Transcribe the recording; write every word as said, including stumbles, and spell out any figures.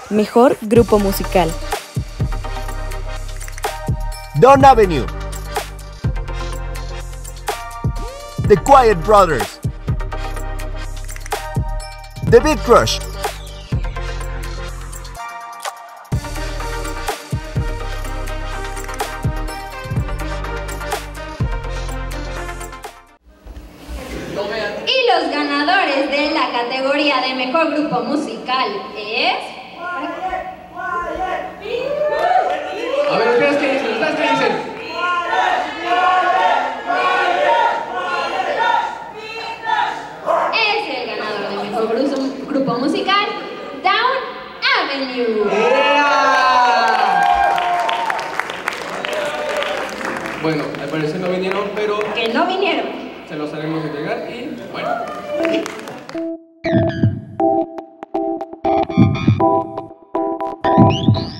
Mejor grupo musical. Dawn Avenue. The Quiet Brothers. The Big Crush. Y los ganadores de la categoría de mejor grupo musical es... A ver, ustedes qué dicen, ustedes qué dicen. Es el ganador de mejor grupo, grupo musical, Dawn Avenue. ¡Yeah! Bueno, al parecer no vinieron, pero Que no vinieron. se los haremos entregar y bueno. Thank you.